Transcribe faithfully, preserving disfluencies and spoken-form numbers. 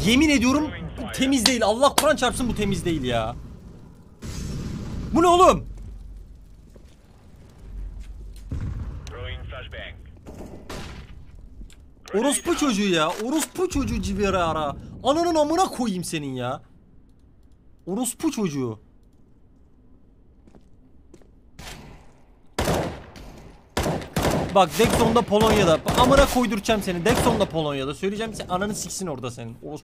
Yemin ediyorum temiz değil. Allah Kur'an çarpsın bu temiz değil ya. Bu ne oğlum? Orospu çocuğu ya. Orospu çocuğu civri ara. Ananın amına koyayım senin ya. Orospu çocuğu. Bak Dexon'da Polonya'da. Amına koyduracağım seni. Dexon'da Polonya'da. Söyleyeceğim sen ananı siksin orada senin. Orospu